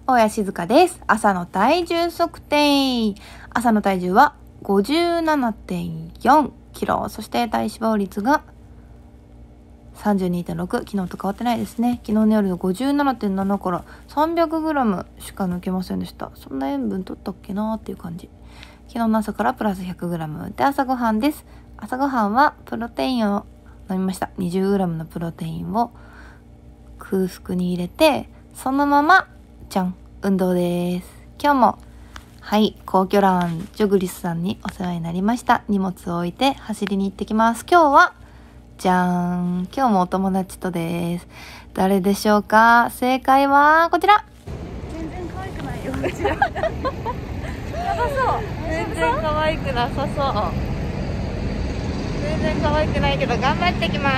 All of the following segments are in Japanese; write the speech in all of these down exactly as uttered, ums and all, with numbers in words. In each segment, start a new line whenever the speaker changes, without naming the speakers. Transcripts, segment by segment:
大谷静香です。朝の体重測定。朝の体重は ごじゅうななてんよんキロ。そして体脂肪率が さんじゅうにてんろく。昨日と変わってないですね。昨日の夜の ごじゅうななてんなな から さんびゃくグラム しか抜けませんでした。そんな塩分取ったっけなーっていう感じ。昨日の朝からプラス ひゃくグラム で朝ごはんです。朝ごはんはプロテインを飲みました。にじゅうグラム のプロテインを空腹に入れて、そのままじゃん運動です。今日もはい皇居ランジョグリスさんにお世話になりました。荷物を置いて走りに行ってきます。今日はじゃーん今日もお友達とです。誰でしょうか。正解はこちら。
全然可愛くないよこちらやばそう
全然可愛くなさそう。全然可愛くないけど頑張ってきます。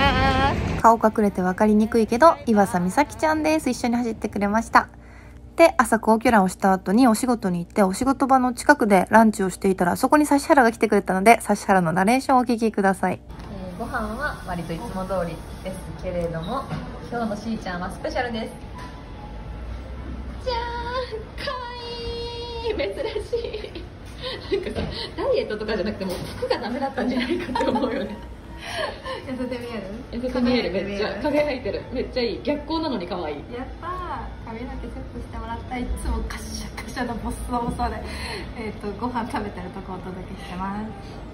顔隠れて分かりにくいけど岩佐美咲ちゃんです。一緒に走ってくれました。で朝皇居ランをした後にお仕事に行って、お仕事場の近くでランチをしていたら、そこに指原が来てくれたので、指原のナレーションをお聞きください。
えー、ご飯は割といつも通りですけれども、今日のしーちゃんはスペシャルです。じゃーん、かわいい、珍しい。なんかさ、ダイエットとかじゃなくても服がダメだったんじゃないかって思うよね。
痩せて見える
痩せて見える。めっちゃ輝いてる。めっちゃいい。逆光なのに可愛い。
やったー、髪の毛セットしてもらった。いつもカシャカシャのボッサボサでえっとご飯食べてるとこをお届けしてます。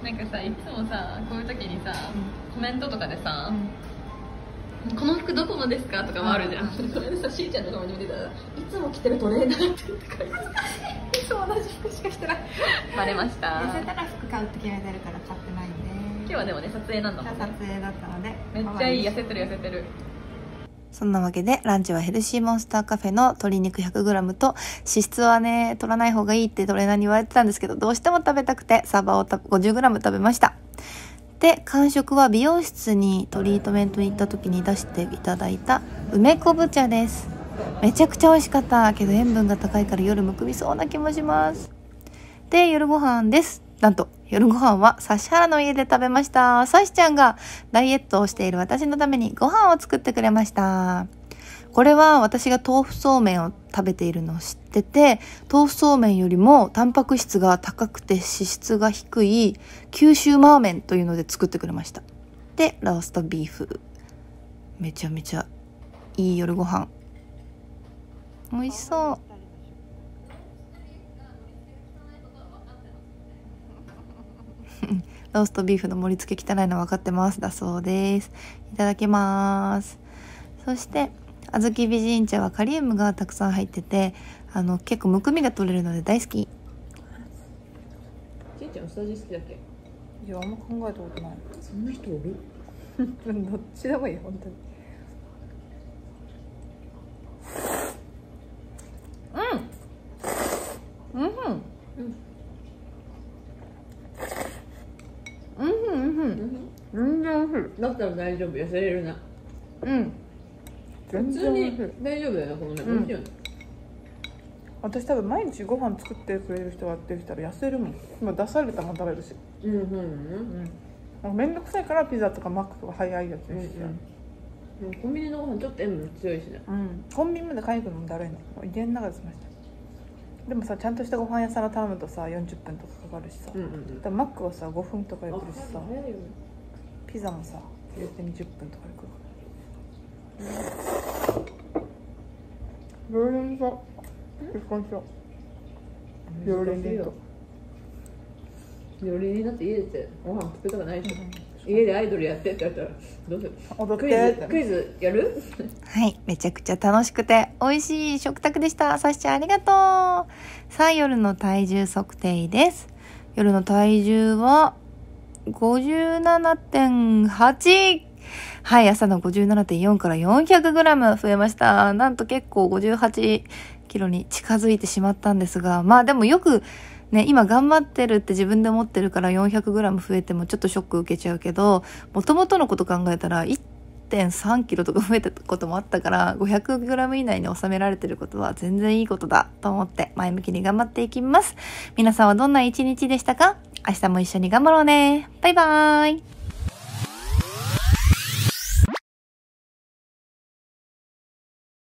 なんかさ、いつもさ、こういう時にさ、
うん、
コメントとかでさ、
うん、
この服どこのですかとかもあるじゃん。それでさ、しーちゃんの顔に見てたら、いつも着てるトレーナーって言って書いてた。
いつも同じ服しか着てない。
バレました。
痩せたら服買うって決めてるから買ってないんで。
今日はでもね、撮影なんだもんね。
撮影だったので
めっちゃいい。痩せてる痩せてる。
そんなわけでランチはヘルシーモンスターカフェの鶏肉 ひゃくグラム と、脂質はね取らない方がいいってトレーナーに言われてたんですけど、どうしても食べたくてサバを ごじゅうグラム 食べました。で間食は美容室にトリートメントに行った時に出していただいた梅昆布茶です。めちゃくちゃ美味しかったけど塩分が高いから夜むくみそうな気もします。で夜ご飯です。なんと夜ご飯は指原の家で食べました。さしちゃんがダイエットをしている私のためにご飯を作ってくれました。これは私が豆腐そうめんを食べているのを知ってて、豆腐そうめんよりもタンパク質が高くて脂質が低い九州マーメンというので作ってくれました。でローストビーフ、めちゃめちゃいい夜ご飯。美味しそう。ローストビーフの盛り付け汚いの分かってますだそうです。いただきます。そして小豆美人茶はカリウムがたくさん入ってて、あの結構むくみが取れるので大好き。
ちいちゃん下地好きだっけ。
いや、あんま考えたことない。
そんな人おる。
どっちでもいい本当に。うんうんうんうんうんうん全然おいしい。
だったら大丈夫、痩せれるな。
うん
普通に大丈夫だよね、このね。
うん
美味しいよね。
私多分毎日ご飯作ってくれる人がやってる人は痩せるもん。今出されたもん食べるし、
うんうんうん。
うんなんかめんどくさいからピザとかマックとか早いやつにしちゃう。
うんうん、コンビニのご飯ちょっと塩分強いしね。
うんコンビニまで買いに行くのもだるいの。家の中で済ました。でもさ、ちゃんとしたご飯屋さんを頼むとさよんじゅっぷんとかかかるしさ、
うんうんうん。
だからマックはさごふんとかやってるしさ、
早いよね。
ピザもさ入れてにじゅっぷんとかで来るから。料理人さ結婚しよう。料理人と
料理人だって家でご飯作りたくないでしょ。家でアイドルやってって言われたらどうする。
踊
クイズ
って
クイズやる。
はいめちゃくちゃ楽しくて美味しい食卓でした。さしちゃんありがとう。さあ夜の体重測定です。夜の体重は ごじゅうななてんはち。はい朝の ごじゅうななてんよん から よんひゃくグラム 増えました。なんと結構ごじゅうはちキロに近づいてしまったんですが、まあでもよくね、今頑張ってるって自分で思ってるから よんひゃくグラム 増えてもちょっとショック受けちゃうけど、もともとのこと考えたら いってんさんキロとか増えたこともあったから、 ごひゃくグラム 以内に収められてることは全然いいことだと思って前向きに頑張っていきます。皆さんはどんな一日でしたか？明日も一緒に頑張ろうね。バイバーイ。